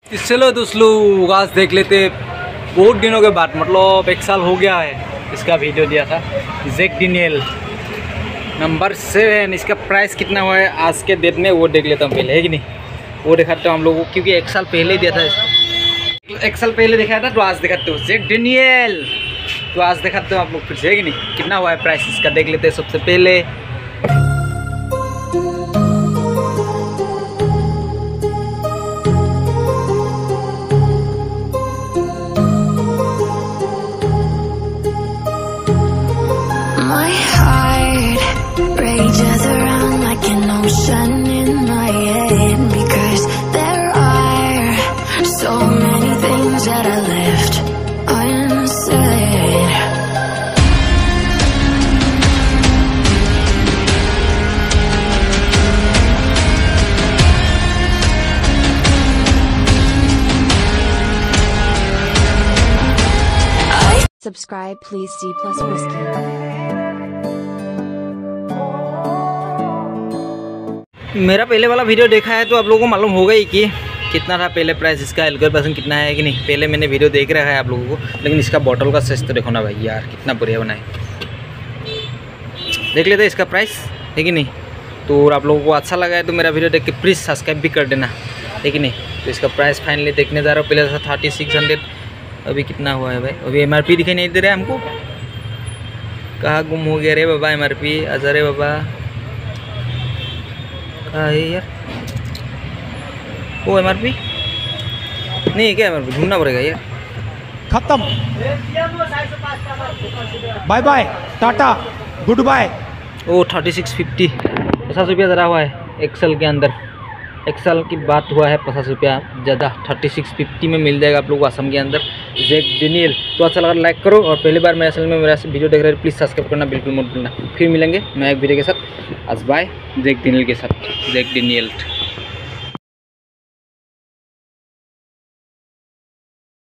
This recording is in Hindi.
चलो दोस्तों आज देख लेते बहुत दिनों के बाद, मतलब 1 साल हो गया है इसका वीडियो दिया था। जैक डेनियल नंबर 7, इसका प्राइस कितना हुआ है आज के डेट में वो देख लेता हूँ पहले, है कि नहीं। वो दिखाते हूँ हम लोगों को, क्योंकि 1 साल पहले ही दिया था इसको। 1 साल पहले दिखाया था, तो आज दिखाते हो जैक डेनियल। तो आज दिखाते हो आप लोग फिर से, है कि नहीं। कितना हुआ है प्राइस इसका देख लेते हैं सबसे पहले। My heart rages around like an ocean in my head, because there are so many things that I left unsaid. Subscribe please D plus Whiskey. मेरा पहले वाला वीडियो देखा है तो आप लोगों को मालूम होगा ही कि कितना था पहले प्राइस इसका, एल्गोरिथम कितना है कि नहीं। पहले मैंने वीडियो देख रखा है आप लोगों को, लेकिन इसका बॉटल का साइज तो देखो ना भाई यार, कितना बढ़िया बना है। देख लेते हैं इसका प्राइस, है कि नहीं। तो आप लोगों को अच्छा लगा है तो मेरा वीडियो देख के प्लीज़ सब्सक्राइब भी कर देना, है कि नहीं। तो इसका प्राइस फाइनली देखने जा रहा हूँ। पहले था 3600, अभी कितना हुआ है भाई। अभी MRP दिखाई नहीं दे रहा है हमको, कहाँ गुम हो गया रे बाबा MRP। आजा रे बाबा, कहाँ है यार वो MRP? नहीं है क्या MRP? ढूंढना पड़ेगा यार। खत्म, bye bye, tata, goodbye. वो 3650, 50 रुपया ज़रा हुआ है 1 साल के अंदर। 1 साल की बात हुआ है, 50 रुपया ज़्यादा। 3650 में मिल जाएगा आप लोगों को असम के अंदर जैक डेनियल। तो अच्छा लगा लाइक करो, और पहली बार मेरे चैनल में मेरा वीडियो देख रहे हो प्लीज़ सब्सक्राइब करना बिल्कुल मत भूलना। फिर मिलेंगे नया एक वीडियो के साथ। आज बाय, जैक डेनियल के साथ, जैक डेनियल।